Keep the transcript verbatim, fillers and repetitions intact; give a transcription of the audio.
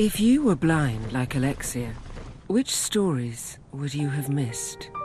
If you were blind like Alexia, which stories would you have missed?